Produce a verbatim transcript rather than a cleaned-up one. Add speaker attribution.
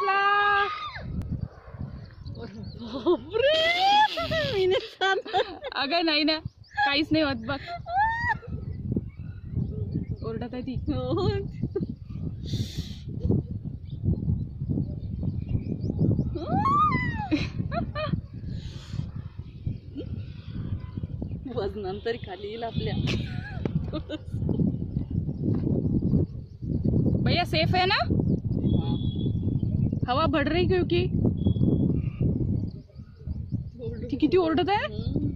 Speaker 1: उठला. अगं नाही ना, काहीच नाही होत बघ. ओरडत आहे ती.
Speaker 2: वजनांतरी खाली येईल आपल्या.
Speaker 1: भैया सेफ है ना? हवा बढ़ रही क्योंकि ती किती ओरडत आहे.